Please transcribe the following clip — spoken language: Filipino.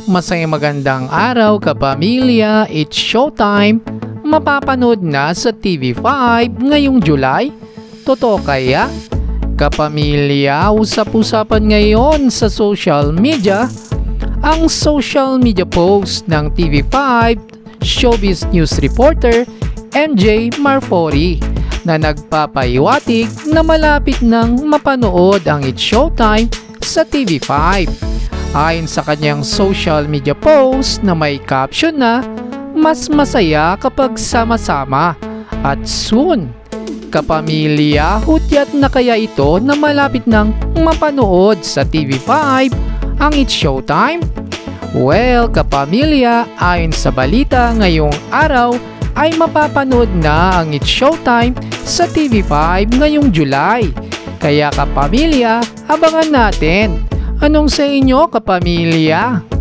Masayang magandang araw kapamilya, it's showtime. Mapapanood na sa TV5 ngayong July. Totoo kaya? Kapamilya, usap-usapan ngayon sa social media ang social media post ng TV5 Showbiz News Reporter MJ Marfori na nagpapahiwatig na malapit nang mapanood ang It's Showtime sa TV5. Ayon sa kanyang social media post na may caption na mas masaya kapag sama-sama at soon. Kapamilya, hudyat na kaya ito na malapit nang mapanood sa TV5 ang It's Showtime? Well, kapamilya, ayon sa balita ngayong araw ay mapapanood na ang It's Showtime sa TV5 ngayong July. Kaya kapamilya, abangan natin. Anong sa inyo kapamilya?